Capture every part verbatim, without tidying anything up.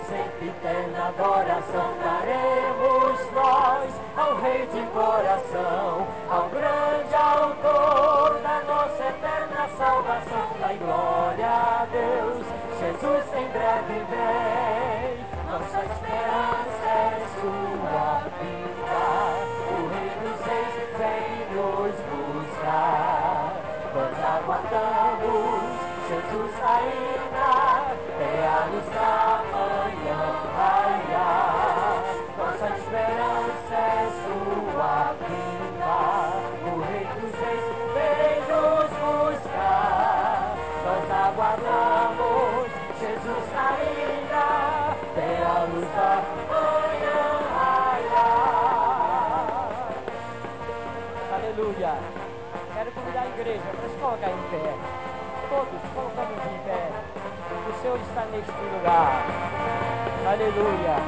sempre eterna adoração daremos nós ao Rei de coração, ao grande autor da nossa eterna salvação. Dai glória a Deus, Jesus em breve vem, nossa esperança é sua vinda, o Rei dos Reis vem nos buscar. Nós aguardamos Jesus ainda, é a luz da manhã raiar. Nossa esperança é sua vinda, o Rei dos Reis vem nos buscar. Nós aguardamos Jesus ainda, é a luz da manhã raiar. Aleluia! Quero convidar a igreja para se colocar em pé. Todos colocamos em pé. O Senhor está neste lugar. Aleluia.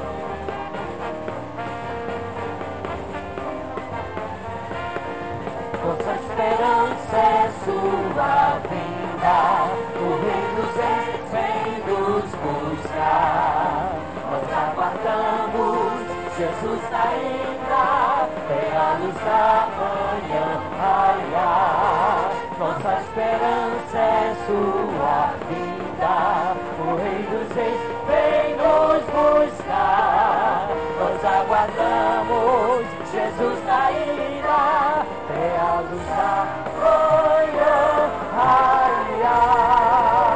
Nossa esperança é sua vinda, o Rei dos Reis vem nos buscar. Nós aguardamos Jesus ainda, é a luz da manhã raiar. Nossa esperança é sua vinda, o Rei dos Reis vem nos buscar. Nós aguardamos Jesus ainda, é a luz da manhã raiar.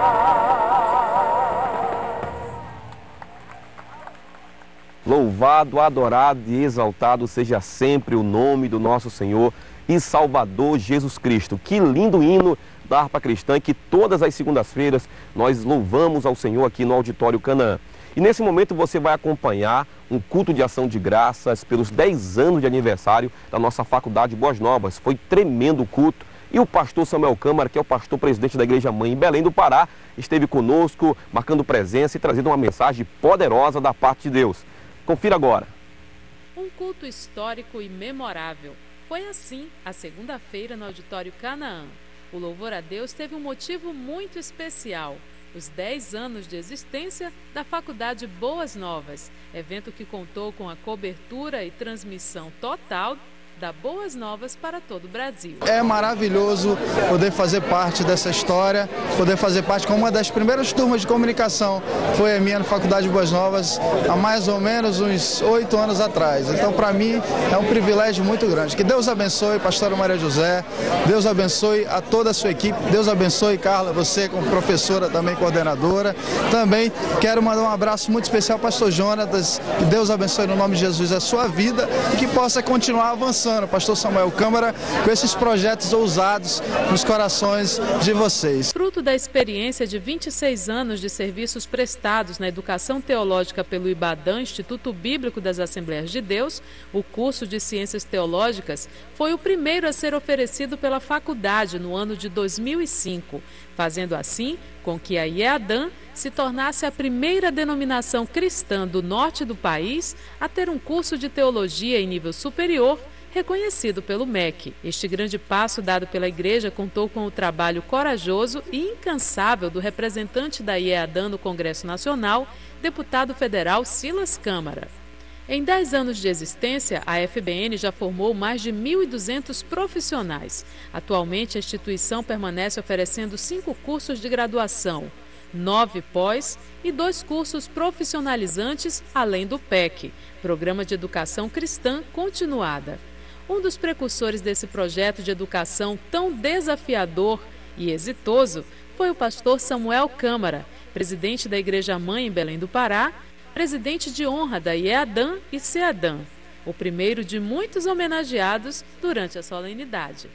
Louvado, adorado e exaltado seja sempre o nome do nosso Senhor e Salvador Jesus Cristo. Que lindo hino da harpa cristã que todas as segundas-feiras nós louvamos ao Senhor aqui no Auditório Canaã. E nesse momento você vai acompanhar um culto de ação de graças pelos dez anos de aniversário da nossa Faculdade Boas Novas. Foi tremendo o culto e o pastor Samuel Câmara, que é o pastor presidente da Igreja Mãe em Belém do Pará, esteve conosco, marcando presença e trazendo uma mensagem poderosa da parte de Deus. Confira agora. Um culto histórico e memorável. Foi assim a segunda-feira no Auditório Canaã. O louvor a Deus teve um motivo muito especial: os dez anos de existência da Faculdade Boas Novas, evento que contou com a cobertura e transmissão total da Boas Novas para todo o Brasil. É maravilhoso poder fazer parte dessa história, poder fazer parte com uma das primeiras turmas de comunicação. Foi a minha na Faculdade Boas Novas há mais ou menos uns oito anos atrás. Então, para mim, é um privilégio muito grande. Que Deus abençoe, pastora Maria José, Deus abençoe a toda a sua equipe, Deus abençoe, Carla, você como professora, também coordenadora. Também quero mandar um abraço muito especial ao pastor Jonatas, que Deus abençoe no nome de Jesus a sua vida e que possa continuar avançando. Pastor Samuel Câmara, com esses projetos ousados nos corações de vocês. Fruto da experiência de vinte e seis anos de serviços prestados na educação teológica pelo IBADAN, Instituto Bíblico das Assembleias de Deus, o curso de Ciências Teológicas foi o primeiro a ser oferecido pela faculdade no ano de dois mil e cinco, fazendo assim com que a IEADAN se tornasse a primeira denominação cristã do norte do país a ter um curso de teologia em nível superior reconhecido pelo M E C. Este grande passo dado pela igreja contou com o trabalho corajoso e incansável do representante da IEADAN no Congresso Nacional, deputado federal Silas Câmara. Em dez anos de existência, a F B N já formou mais de mil e duzentos profissionais. Atualmente, a instituição permanece oferecendo cinco cursos de graduação, nove pós e dois cursos profissionalizantes, além do P E C, Programa de Educação Cristã Continuada. Um dos precursores desse projeto de educação tão desafiador e exitoso foi o pastor Samuel Câmara, presidente da Igreja Mãe em Belém do Pará, presidente de honra da IEADAN e CEADAN, o primeiro de muitos homenageados durante a solenidade.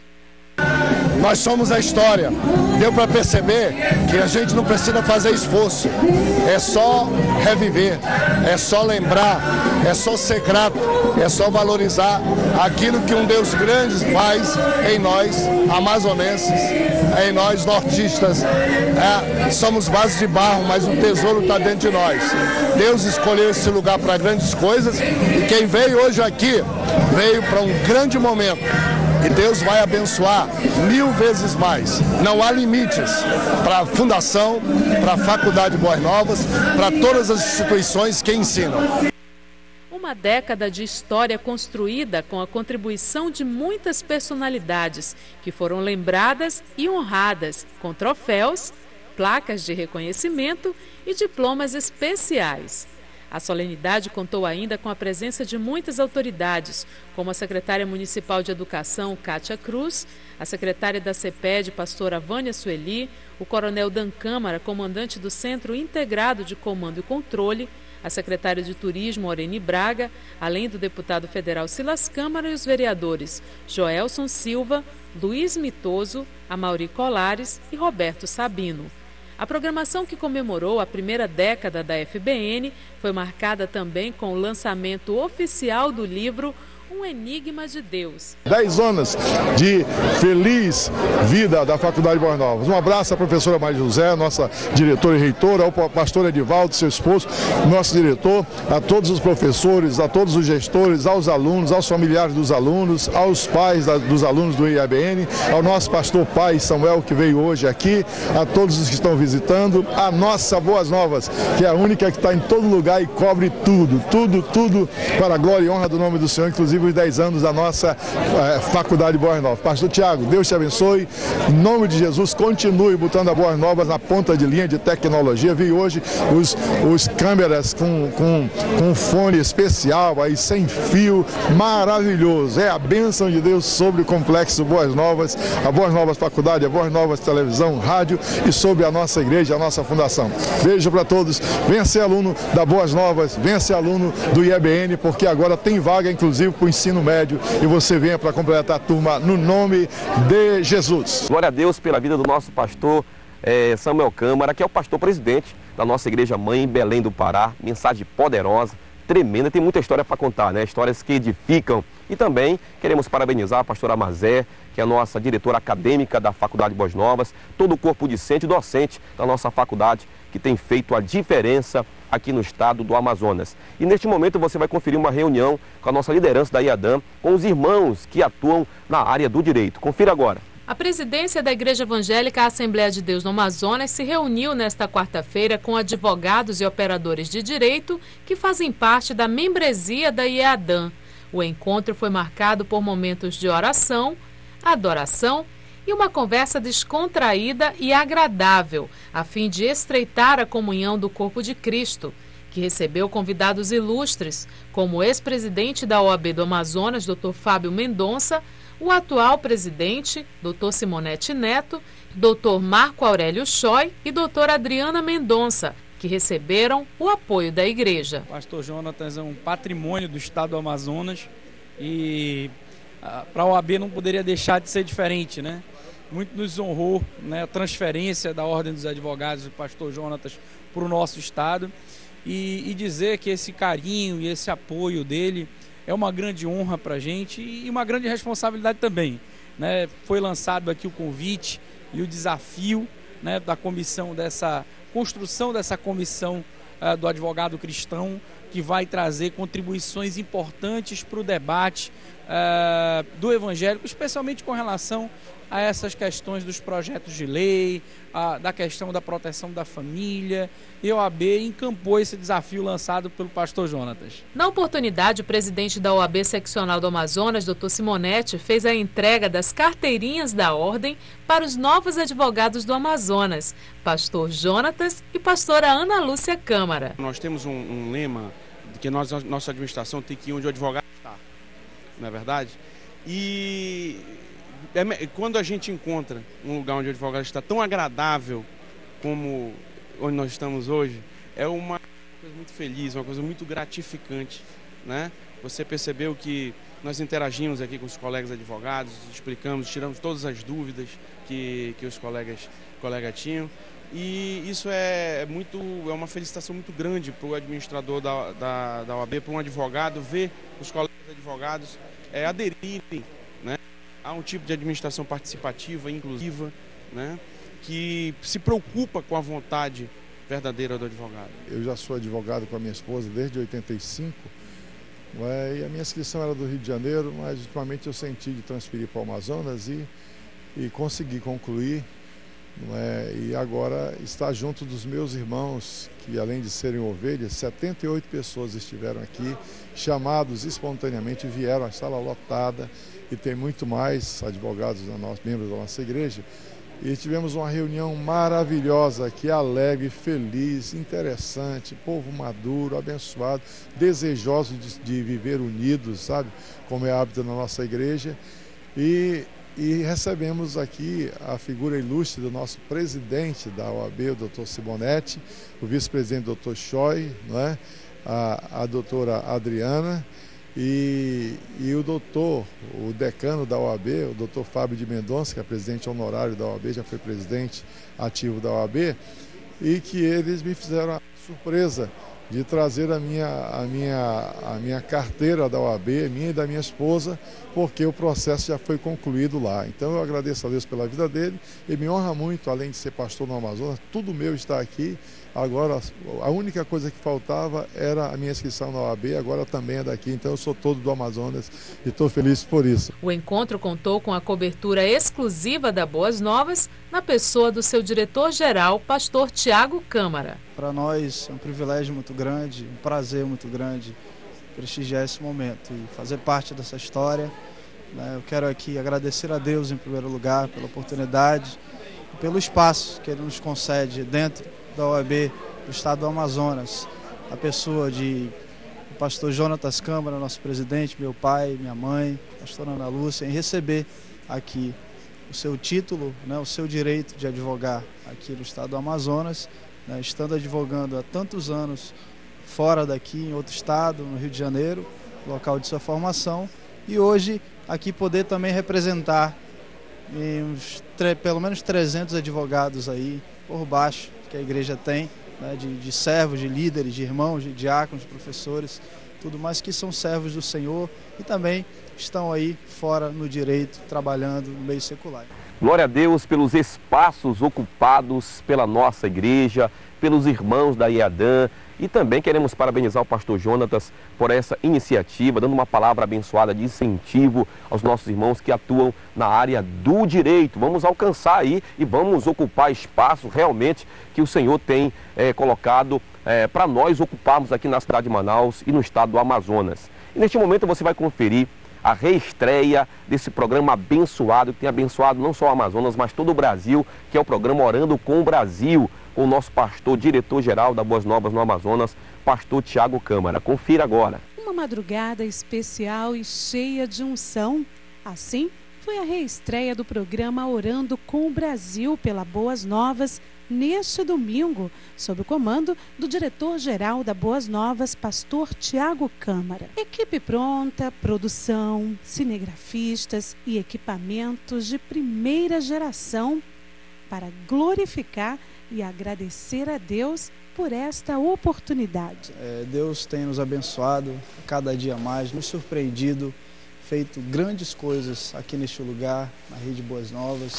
Nós somos a história. Deu para perceber que a gente não precisa fazer esforço. É só reviver, é só lembrar, é só ser grato, é só valorizar aquilo que um Deus grande faz em nós, amazonenses, em nós, nortistas. É, somos vasos de barro, mas o tesouro está dentro de nós. Deus escolheu esse lugar para grandes coisas e quem veio hoje aqui, veio para um grande momento. e Deus vai abençoar mil vezes mais. Não há limites para a Fundação, para a Faculdade Boas Novas, para todas as instituições que ensinam. Uma década de história construída com a contribuição de muitas personalidades que foram lembradas e honradas com troféus, placas de reconhecimento e diplomas especiais. A solenidade contou ainda com a presença de muitas autoridades, como a secretária municipal de Educação, Kátia Cruz, a secretária da CEPED, pastora Vânia Sueli, o coronel Dan Câmara, comandante do Centro Integrado de Comando e Controle, a secretária de Turismo, Orene Braga, além do deputado federal Silas Câmara e os vereadores Joelson Silva, Luiz Mitoso, Amaury Colares e Roberto Sabino. A programação que comemorou a primeira década da F B N foi marcada também com o lançamento oficial do livro Um Enigma de Deus. Dez anos de feliz vida da Faculdade Boas Novas. Um abraço à professora Maria José, nossa diretora e reitora, ao pastor Edivaldo, seu esposo, nosso diretor, a todos os professores, a todos os gestores, aos alunos, aos familiares dos alunos, aos pais da, dos alunos do I A B N, ao nosso pastor pai Samuel, que veio hoje aqui, a todos os que estão visitando, a nossa Boas Novas, que é a única que está em todo lugar e cobre tudo, tudo, tudo para a glória e honra do nome do Senhor, inclusive os dez anos da nossa eh, Faculdade Boas Novas. Pastor Tiago, Deus te abençoe. Em nome de Jesus, continue botando a Boas Novas na ponta de linha de tecnologia. Vi hoje os, os câmeras com, com, com fone especial, aí sem fio, maravilhoso. É a bênção de Deus sobre o Complexo Boas Novas, a Boas Novas Faculdade, a Boas Novas Televisão, Rádio e sobre a nossa igreja, a nossa fundação. Beijo para todos. Venha ser aluno da Boas Novas, venha ser aluno do I A B N, porque agora tem vaga, inclusive, para o ensino médio, e você venha para completar a turma no nome de Jesus. Glória a Deus pela vida do nosso pastor eh, Samuel Câmara, que é o pastor presidente da nossa igreja mãe em Belém do Pará. Mensagem poderosa, tremenda, tem muita história para contar, né? Histórias que edificam. E também queremos parabenizar a pastora Mazé, que é a nossa diretora acadêmica da Faculdade Boas Novas, todo o corpo discente e docente da nossa faculdade, que tem feito a diferença aqui no estado do Amazonas. E neste momento você vai conferir uma reunião com a nossa liderança da I A D A M, com os irmãos que atuam na área do direito. Confira agora. A presidência da Igreja Evangélica Assembleia de Deus no Amazonas se reuniu nesta quarta-feira com advogados e operadores de direito que fazem parte da membresia da I A D A M. O encontro foi marcado por momentos de oração, adoração e uma conversa descontraída e agradável, a fim de estreitar a comunhão do corpo de Cristo, que recebeu convidados ilustres, como o ex-presidente da O A B do Amazonas, doutor Fábio Mendonça, o atual presidente, doutor Simonete Neto, doutor Marco Aurélio Choi e doutora Adriana Mendonça, que receberam o apoio da igreja. Pastor Jonatas é um patrimônio do estado do Amazonas e para a O A B não poderia deixar de ser diferente, né? Muito nos honrou, né, a transferência da Ordem dos Advogados do pastor Jonatas para o nosso estado e, e dizer que esse carinho e esse apoio dele é uma grande honra para a gente e uma grande responsabilidade também, né? Foi lançado aqui o convite e o desafio, né, da comissão dessa construção dessa comissão uh, do advogado cristão, que vai trazer contribuições importantes para o debate uh, do evangélico, especialmente com relação a essas questões dos projetos de lei, a, da questão da proteção da família. E a O A B encampou esse desafio lançado pelo pastor Jonatas. Na oportunidade, o presidente da O A B seccional do Amazonas, doutor Simonete, fez a entrega das carteirinhas da ordem para os novos advogados do Amazonas, pastor Jonatas e pastora Ana Lúcia Câmara. Nós temos um, um lema de que nós, nossa administração tem que ir onde o advogado está, não é verdade? E é, quando a gente encontra um lugar onde o advogado está tão agradável como onde nós estamos hoje, é uma coisa muito feliz, uma coisa muito gratificante, né? Você percebeu que nós interagimos aqui com os colegas advogados, explicamos, tiramos todas as dúvidas que, que os colegas, colegas tinham. E isso é, muito, é uma felicitação muito grande para o administrador da, da, da O A B, para um advogado, ver os colegas advogados é, aderirem, né, a um tipo de administração participativa, inclusiva, né, que se preocupa com a vontade verdadeira do advogado. Eu já sou advogado com a minha esposa desde oitenta e cinco É, e a minha inscrição era do Rio de Janeiro, mas ultimamente eu senti de transferir para o Amazonas e, e consegui concluir. Não é? E agora está junto dos meus irmãos, que além de serem ovelhas, setenta e oito pessoas estiveram aqui, chamados espontaneamente, vieram, a sala lotada, e tem muito mais advogados, membros da nossa igreja. E tivemos uma reunião maravilhosa aqui, alegre, feliz, interessante, povo maduro, abençoado, desejoso de, de viver unidos, sabe? Como é hábito na nossa igreja. E, e recebemos aqui a figura ilustre do nosso presidente da O A B, o doutor Simonetti, o vice-presidente doutor Choi, não é? a, a doutora Adriana, E, e o doutor, o decano da O A B, o doutor Fábio de Mendonça, que é presidente honorário da O A B, já foi presidente ativo da O A B, e que eles me fizeram a surpresa de trazer a minha, a minha, a minha carteira da O A B, minha e da minha esposa, porque o processo já foi concluído lá. Então eu agradeço a Deus pela vida dele e me honra muito, além de ser pastor no Amazonas, tudo meu está aqui. Agora, a única coisa que faltava era a minha inscrição na O A B, agora também é daqui, então eu sou todo do Amazonas e estou feliz por isso. O encontro contou com a cobertura exclusiva da Boas Novas, na pessoa do seu diretor-geral, pastor Tiago Câmara. Para nós é um privilégio muito grande, um prazer muito grande prestigiar esse momento e fazer parte dessa história. Eu quero aqui agradecer a Deus, em primeiro lugar, pela oportunidade e pelo espaço que Ele nos concede dentro da O A B do estado do Amazonas, a pessoa de o pastor Jonatas Câmara, nosso presidente, meu pai, minha mãe, pastora Ana Lúcia, em receber aqui o seu título, né, o seu direito de advogar aqui no estado do Amazonas, né, estando advogando há tantos anos fora daqui, em outro estado, no Rio de Janeiro, local de sua formação, e hoje aqui poder também representar uns, pelo menos trezentos advogados aí por baixo, que a igreja tem, né, de, de servos, de líderes, de irmãos, de diáconos, de professores, tudo mais que são servos do Senhor e também estão aí fora no direito, trabalhando no meio secular. Glória a Deus pelos espaços ocupados pela nossa igreja, pelos irmãos da IADAN, e também queremos parabenizar o pastor Jonatas por essa iniciativa, dando uma palavra abençoada de incentivo aos nossos irmãos que atuam na área do direito. Vamos alcançar aí e vamos ocupar espaço realmente que o Senhor tem é, colocado é, para nós ocuparmos aqui na cidade de Manaus e no estado do Amazonas. E neste momento você vai conferir a reestreia desse programa abençoado, que tem abençoado não só o Amazonas, mas todo o Brasil, que é o programa Orando com o Brasil, com o nosso pastor, diretor-geral da Boas Novas no Amazonas, pastor Tiago Câmara. Confira agora. Uma madrugada especial e cheia de unção. Assim, foi a reestreia do programa Orando com o Brasil pela Boas Novas, neste domingo, sob o comando do diretor-geral da Boas Novas, pastor Tiago Câmara. Equipe pronta, produção, cinegrafistas e equipamentos de primeira geração para glorificar e agradecer a Deus por esta oportunidade. É, Deus tem nos abençoado cada dia mais, nos surpreendido, feito grandes coisas aqui neste lugar, na Rede Boas Novas.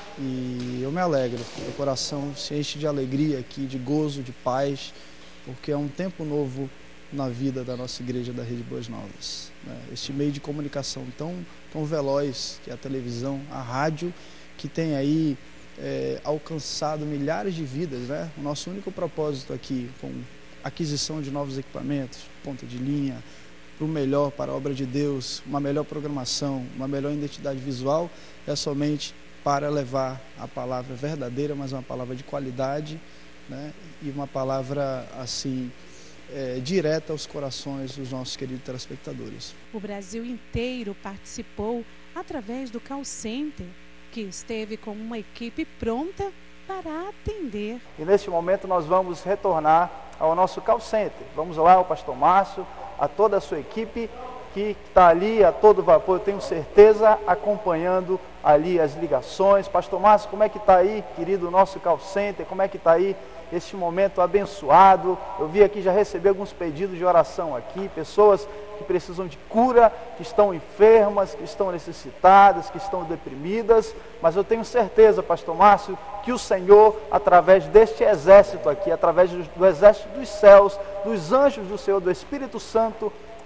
E eu me alegro, meu coração se enche de alegria aqui, de gozo, de paz, porque é um tempo novo na vida da nossa igreja da Rede Boas Novas. Este meio de comunicação tão, tão veloz, que é a televisão, a rádio, que tem aí é, alcançado milhares de vidas, né? O nosso único propósito aqui, com aquisição de novos equipamentos, ponta de linha, para o melhor, para a obra de Deus, uma melhor programação, uma melhor identidade visual, é somente para levar a palavra verdadeira, mas uma palavra de qualidade, né? E uma palavra assim é, direta aos corações dos nossos queridos telespectadores. O Brasil inteiro participou através do call center, que esteve com uma equipe pronta para atender. E neste momento nós vamos retornar ao nosso call center. Vamos lá ao pastor Márcio, a toda a sua equipe que está ali a todo vapor, eu tenho certeza, acompanhando ali as ligações. Pastor Márcio, como é que está aí, querido, o nosso call center? Como é que está aí este momento abençoado? Eu vi aqui, já recebi alguns pedidos de oração aqui, pessoas que precisam de cura, que estão enfermas, que estão necessitadas, que estão deprimidas, mas eu tenho certeza, pastor Márcio, que o Senhor, através deste exército aqui, através do exército dos céus, dos anjos do Senhor, do Espírito Santo,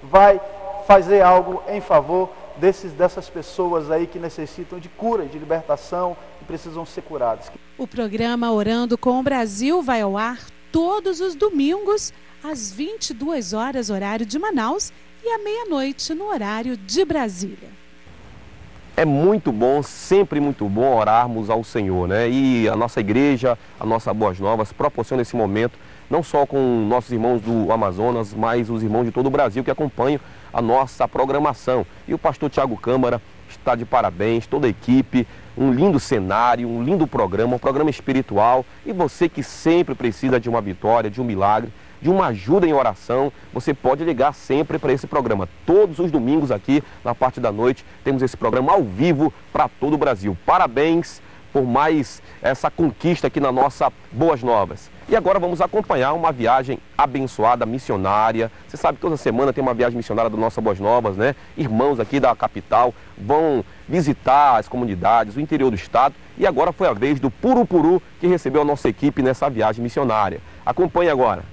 vai fazer algo em favor desses, dessas pessoas aí que necessitam de cura, de libertação, e precisam ser curadas. O programa Orando com o Brasil vai ao ar todos os domingos, às vinte e duas horas, horário de Manaus, e à meia-noite, no horário de Brasília. É muito bom, sempre muito bom orarmos ao Senhor, né? E a nossa igreja, a nossa Boas Novas, proporciona esse momento, não só com nossos irmãos do Amazonas, mas os irmãos de todo o Brasil que acompanham a nossa programação. E o pastor Tiago Câmara está de parabéns, toda a equipe, um lindo cenário, um lindo programa, um programa espiritual. E você que sempre precisa de uma vitória, de um milagre, de uma ajuda em oração, você pode ligar sempre para esse programa. Todos os domingos aqui, na parte da noite, temos esse programa ao vivo para todo o Brasil. Parabéns por mais essa conquista aqui na nossa Boas Novas. E agora vamos acompanhar uma viagem abençoada, missionária. Você sabe que toda semana tem uma viagem missionária da nossa Boas Novas, né? Irmãos aqui da capital vão visitar as comunidades, o interior do estado. E agora foi a vez do Purupuru, que recebeu a nossa equipe nessa viagem missionária. Acompanhe agora.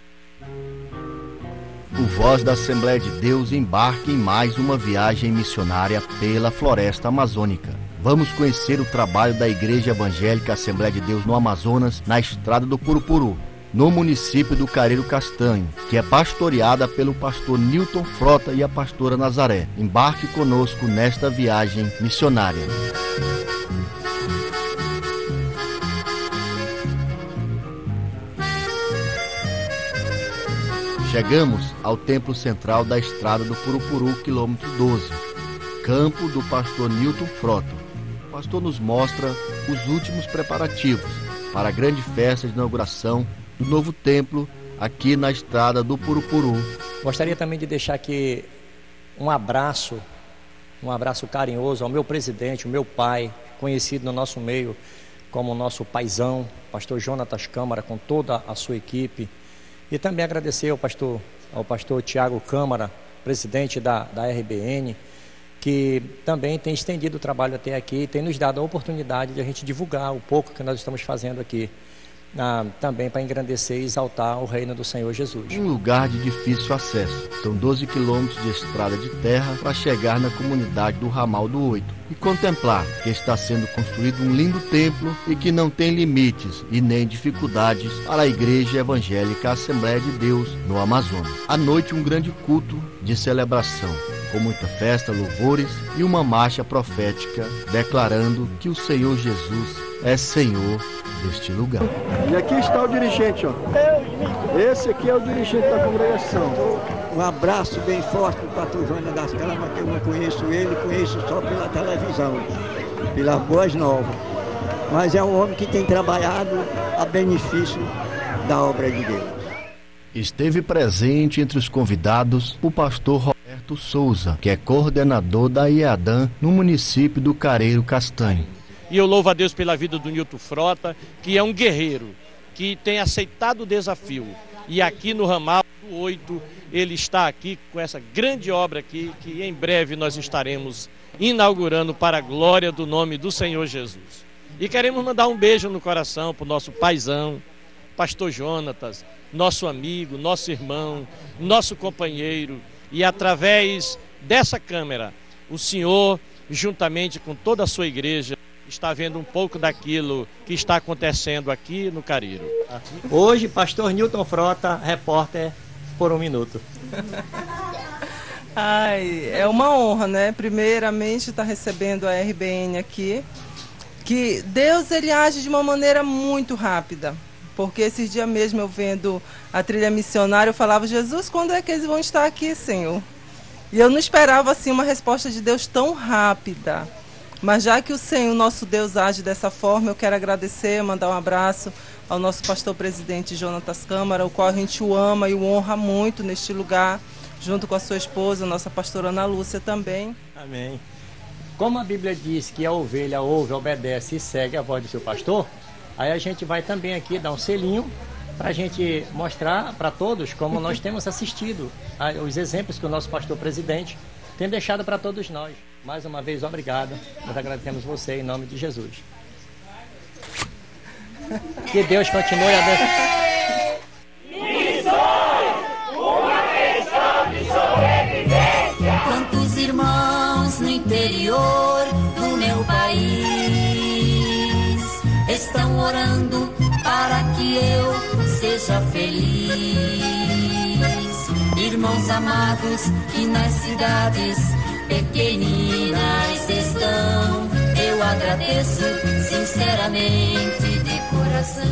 O Voz da Assembleia de Deus embarca em mais uma viagem missionária pela floresta amazônica. Vamos conhecer o trabalho da Igreja Evangélica Assembleia de Deus no Amazonas, na estrada do Purupuru, no município do Careiro Castanho, que é pastoreada pelo pastor Newton Frota e a pastora Nazaré. Embarque conosco nesta viagem missionária. Chegamos ao templo central da estrada do Purupuru, quilômetro doze, campo do pastor Newton Frota. O pastor nos mostra os últimos preparativos para a grande festa de inauguração do novo templo aqui na estrada do Purupuru. Gostaria também de deixar aqui um abraço, um abraço carinhoso ao meu presidente, o meu pai, conhecido no nosso meio como nosso paizão, pastor Jonatas Câmara, com toda a sua equipe. E também agradecer ao pastor, ao pastor Tiago Câmara, presidente da, da R B N, que também tem estendido o trabalho até aqui e tem nos dado a oportunidade de a gente divulgar o pouco que nós estamos fazendo aqui, ah, também para engrandecer e exaltar o reino do Senhor Jesus. Um lugar de difícil acesso. São doze quilômetros de estrada de terra para chegar na comunidade do Ramal do Oito e contemplar que está sendo construído um lindo templo e que não tem limites e nem dificuldades para a Igreja Evangélica Assembleia de Deus no Amazonas. À noite, um grande culto de celebração, com muita festa, louvores e uma marcha profética declarando que o Senhor Jesus é Senhor deste lugar. E aqui está o dirigente, ó. Esse aqui é o dirigente da congregação. Um abraço bem forte para o pastor Joana das Calmas, que eu não conheço ele, conheço só pela televisão, pela Boas Novas. Mas é um homem que tem trabalhado a benefício da obra de Deus. Esteve presente entre os convidados o pastor Roberto Souza, que é coordenador da IEADAN no município do Careiro Castanho. E eu louvo a Deus pela vida do Newton Frota, que é um guerreiro, que tem aceitado o desafio. E aqui no Ramal do Oito, ele está aqui com essa grande obra aqui, que em breve nós estaremos inaugurando para a glória do nome do Senhor Jesus. E queremos mandar um beijo no coração para o nosso paizão, pastor Jonatas, nosso amigo, nosso irmão, nosso companheiro. E através dessa câmera, o senhor, juntamente com toda a sua igreja, está vendo um pouco daquilo que está acontecendo aqui no Careiro. Hoje, pastor Newton Frota, repórter por um minuto. Ai, é uma honra, né? Primeiramente, estar recebendo a R B N aqui, que Deus ele age de uma maneira muito rápida. Porque esses dias mesmo eu vendo a trilha missionária, eu falava, Jesus, quando é que eles vão estar aqui, Senhor? E eu não esperava assim uma resposta de Deus tão rápida. Mas já que o Senhor, nosso Deus, age dessa forma, eu quero agradecer, mandar um abraço ao nosso pastor presidente Jonatas Câmara, o qual a gente o ama e o honra muito neste lugar, junto com a sua esposa, nossa pastora Ana Lúcia também. Amém. Como a Bíblia diz que a ovelha ouve, obedece e segue a voz do seu pastor, aí a gente vai também aqui dar um selinho para a gente mostrar para todos como nós temos assistido os exemplos que o nosso pastor presidente tem deixado para todos nós. Mais uma vez, obrigado. Nós agradecemos você em nome de Jesus. Que Deus continue abençoando. Missões, uma questão de soberania. estão orando para que eu seja feliz. Irmãos amados que nas cidades pequeninas estão, eu agradeço sinceramente de coração.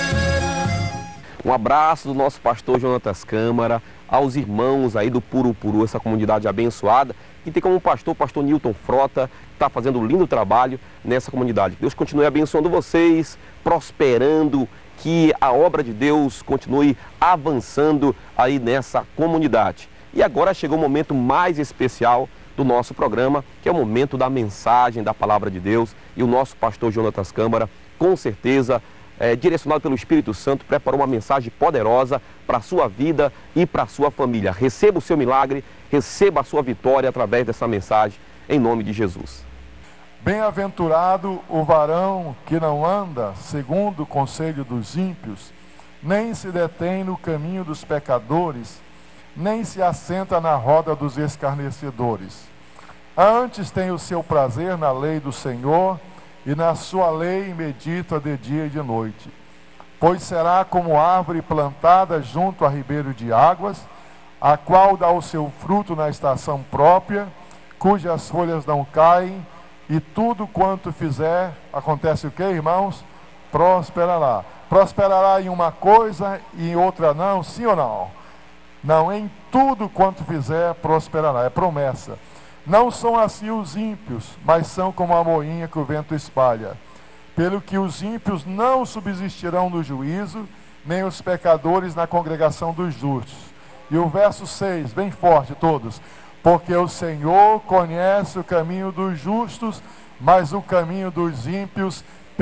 Um abraço do nosso pastor Jonatas Câmara, aos irmãos aí do Purupuru, essa comunidade abençoada, que tem como pastor o pastor Newton Frota, que está fazendo um lindo trabalho nessa comunidade. Deus continue abençoando vocês, prosperando, que a obra de Deus continue avançando aí nessa comunidade. E agora chegou o momento mais especial do nosso programa, que é o momento da mensagem da Palavra de Deus. E o nosso pastor Jonatas Câmara, com certeza, é, direcionado pelo Espírito Santo, preparou uma mensagem poderosa para a sua vida e para a sua família. Receba o seu milagre, receba a sua vitória através dessa mensagem, em nome de Jesus. Bem-aventurado o varão que não anda segundo o conselho dos ímpios, nem se detém no caminho dos pecadores, nem se assenta na roda dos escarnecedores. Antes tem o seu prazer na lei do Senhor, e na sua lei medita de dia e de noite. Pois será como árvore plantada junto a ribeiro de águas, a qual dá o seu fruto na estação própria, cujas folhas não caem, e tudo quanto fizer, acontece o que, irmãos? Prosperará. Prosperará em uma coisa e em outra não, sim ou não? Não, em tudo quanto fizer, prosperará. É promessa. Não são assim os ímpios, mas são como a moinha que o vento espalha. Pelo que os ímpios não subsistirão no juízo, nem os pecadores na congregação dos justos. E o verso seis, bem forte todos. Porque o Senhor conhece o caminho dos justos, mas o caminho dos ímpios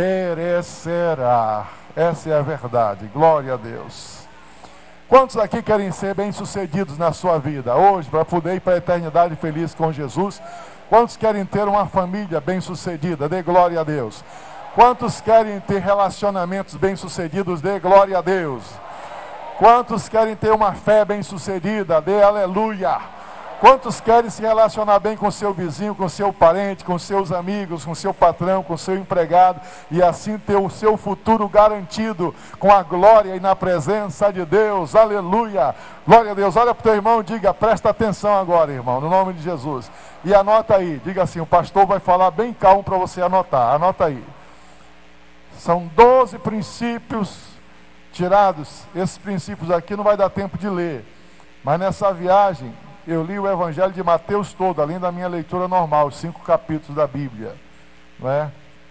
perecerá. Essa é a verdade. Glória a Deus. Quantos aqui querem ser bem-sucedidos na sua vida hoje, para poder ir para a eternidade feliz com Jesus? Quantos querem ter uma família bem-sucedida? Dê glória a Deus. Quantos querem ter relacionamentos bem-sucedidos? Dê glória a Deus. Quantos querem ter uma fé bem-sucedida? Dê aleluia. Quantos querem se relacionar bem com seu vizinho, com seu parente, com seus amigos, com seu patrão, com seu empregado, e assim ter o seu futuro garantido com a glória e na presença de Deus? Aleluia! Glória a Deus. Olha para o teu irmão e diga, presta atenção agora, irmão, no nome de Jesus. E anota aí, diga assim, o pastor vai falar bem calmo para você anotar. Anota aí. São doze princípios tirados. Esses princípios aqui não vai dar tempo de ler, mas nessa viagem eu li o Evangelho de Mateus todo, além da minha leitura normal, os cinco capítulos da Bíblia, não é?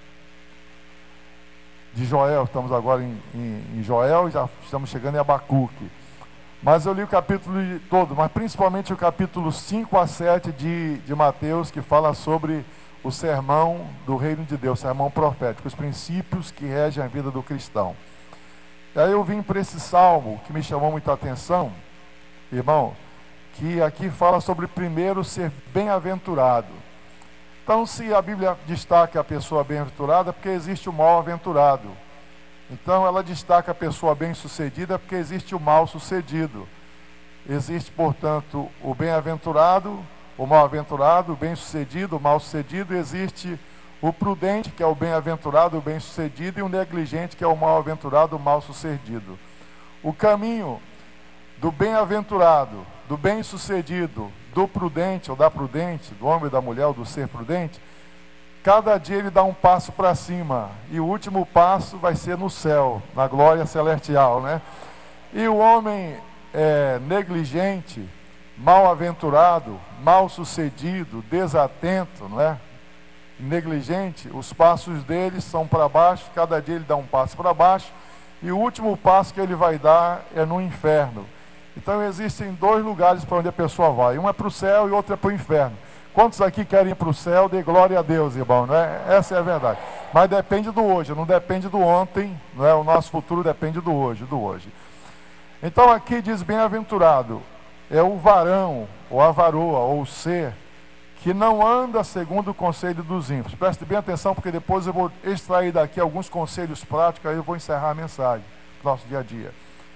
De Joel, estamos agora em, em, em Joel, já estamos chegando em Abacuque. Mas eu li o capítulo todo, mas principalmente o capítulo cinco a sete de, de Mateus, que fala sobre o sermão do reino de Deus, sermão profético, os princípios que regem a vida do cristão. E aí eu vim para esse salmo, que me chamou muita atenção, irmão, que aqui fala sobre primeiro ser bem-aventurado. Então, se a Bíblia destaca a pessoa bem-aventurada, é porque existe o mal-aventurado. Então, ela destaca a pessoa bem-sucedida, é porque existe o mal-sucedido. Existe, portanto, o bem-aventurado, o mal-aventurado, o bem-sucedido, o mal-sucedido. Existe o prudente, que é o bem-aventurado, o bem-sucedido, e o negligente, que é o mal-aventurado, o mal-sucedido. O caminho do bem-aventurado, do bem-sucedido, do prudente ou da prudente, do homem ou da mulher ou do ser prudente, cada dia ele dá um passo para cima, e o último passo vai ser no céu, na glória celestial, né? E o homem é, negligente, mal-aventurado, mal-sucedido, desatento, não é? Negligente, os passos dele são para baixo, cada dia ele dá um passo para baixo, e o último passo que ele vai dar é no inferno. Então existem dois lugares para onde a pessoa vai. Um é para o céu e outro é para o inferno. Quantos aqui querem ir para o céu? Dê glória a Deus, irmão, não é? Essa é a verdade. Mas depende do hoje, não depende do ontem, não é? O nosso futuro depende do hoje, do hoje. Então aqui diz bem-aventurado, é o varão, ou a varoa, ou o ser, que não anda segundo o conselho dos ímpios. Preste bem atenção, porque depois eu vou extrair daqui alguns conselhos práticos, aí eu vou encerrar a mensagem, nosso dia a dia.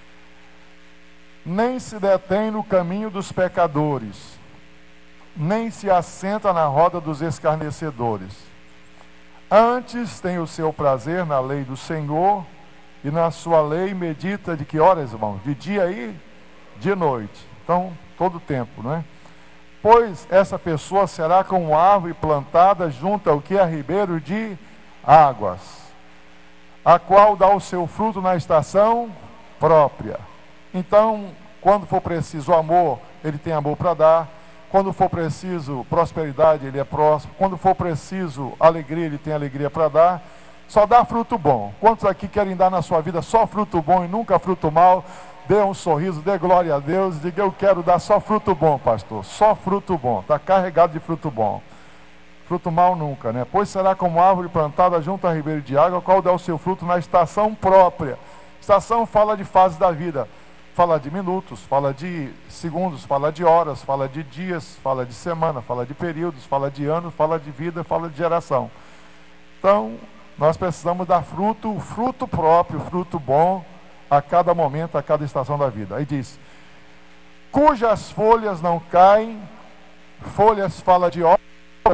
Nem se detém no caminho dos pecadores, nem se assenta na roda dos escarnecedores. Antes tem o seu prazer na lei do Senhor, e na sua lei medita de que horas, irmão? De dia e de noite. Então, todo o tempo, não é? Pois essa pessoa será como árvore plantada junto ao que é ribeiro de águas, a qual dá o seu fruto na estação própria. Então, quando for preciso amor, ele tem amor para dar. Quando for preciso prosperidade, ele é próspero. Quando for preciso alegria, ele tem alegria para dar. Só dá fruto bom. Quantos aqui querem dar na sua vida só fruto bom e nunca fruto mal? Dê um sorriso, dê glória a Deus, diga: eu quero dar só fruto bom, pastor, só fruto bom, está carregado de fruto bom. Fruto mal nunca, né? Pois será como árvore plantada junto a ribeiro de água, qual dá o seu fruto na estação própria. Estação fala de fases da vida, fala de minutos, fala de segundos, fala de horas, fala de dias, fala de semana, fala de períodos, fala de anos, fala de vida, fala de geração. Então, nós precisamos dar fruto, o fruto próprio, fruto bom, a cada momento, a cada estação da vida. Aí diz: cujas folhas não caem, folhas fala de hora,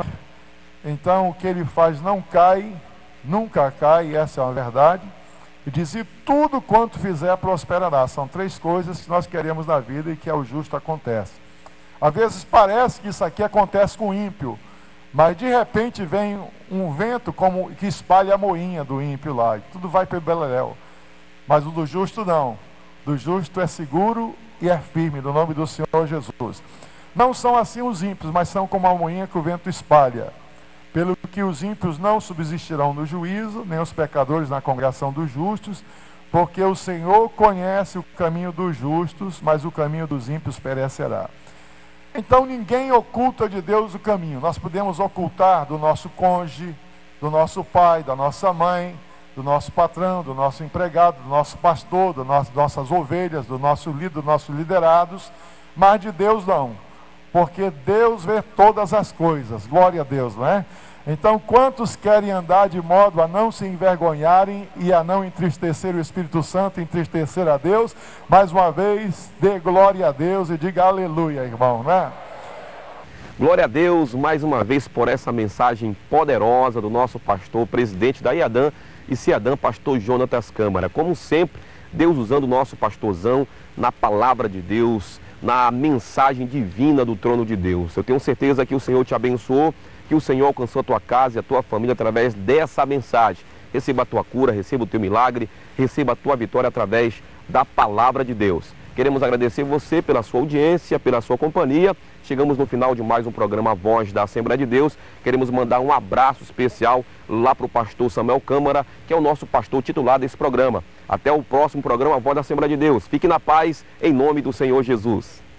então o que ele faz não cai, nunca cai, essa é uma verdade. E diz: e tudo quanto fizer prosperará. São três coisas que nós queremos na vida e que ao justo acontece. Às vezes parece que isso aqui acontece com o ímpio, mas de repente vem um vento como que espalha a moinha do ímpio lá, e tudo vai para o beleléu. Mas o do justo não. Do justo é seguro e é firme, no nome do Senhor Jesus. Não são assim os ímpios, mas são como a moinha que o vento espalha. Pelo que os ímpios não subsistirão no juízo, nem os pecadores na congregação dos justos, porque o Senhor conhece o caminho dos justos, mas o caminho dos ímpios perecerá. Então ninguém oculta de Deus o caminho. Nós podemos ocultar do nosso cônjuge, do nosso pai, da nossa mãe, do nosso patrão, do nosso empregado, do nosso pastor, das nosso, nossas ovelhas, do nosso líder, dos nossos liderados, mas de Deus não, porque Deus vê todas as coisas. Glória a Deus, não é? Então, quantos querem andar de modo a não se envergonharem e a não entristecer o Espírito Santo, entristecer a Deus? Mais uma vez, dê glória a Deus e diga aleluia, irmão, né? Glória a Deus mais uma vez por essa mensagem poderosa do nosso pastor, presidente da IADAM e CIADAM, pastor Jonatas Câmara. Como sempre, Deus usando o nosso pastorzão na palavra de Deus, na mensagem divina do trono de Deus. Eu tenho certeza que o Senhor te abençoou, que o Senhor alcançou a tua casa e a tua família através dessa mensagem. Receba a tua cura, receba o teu milagre, receba a tua vitória através da palavra de Deus. Queremos agradecer você pela sua audiência, pela sua companhia. Chegamos no final de mais um programa Voz da Assembleia de Deus. Queremos mandar um abraço especial lá para o pastor Samuel Câmara, que é o nosso pastor titular desse programa. Até o próximo programa Voz da Assembleia de Deus. Fique na paz, em nome do Senhor Jesus.